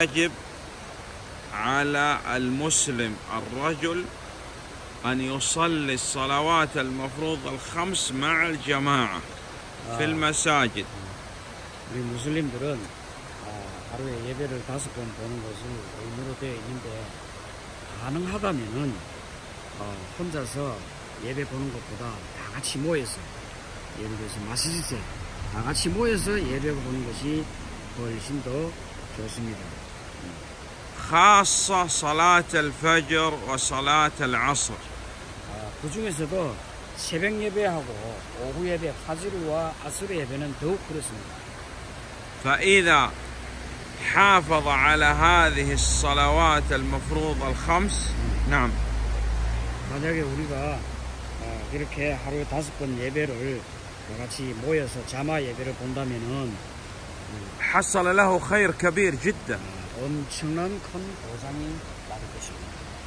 يجب على المسلم الرجل أن يصلي الصلوات المفروضة الخمس مع الجماعة في المساجد. 우리 무슬림들은 하루에 예배를 5번 보는 것을 의무로 되어 있는데, 가능하다면은 혼자서 예배 보는 것보다 다 같이 모여서, 예를 들어서 마시지세 다 같이 모여서 예배 보는 것이 훨씬 더 좋습니다. خاصة صلاة الفجر وصلاة العصر. 그 중에서도 새벽 예배하고 오후 예배, 파지르와 아스르 예배는 더욱 그렇습니다. فإذا حافظ على هذه الصلوات المفروضة الخمس. نعم. 만약에 우리가 이렇게 하루에 5번 예배를 다 같이 모여서 자마 예배를 본다면은 حصل له خير كبير جدا. 엄청난 큰 보상이 받을 것입니다.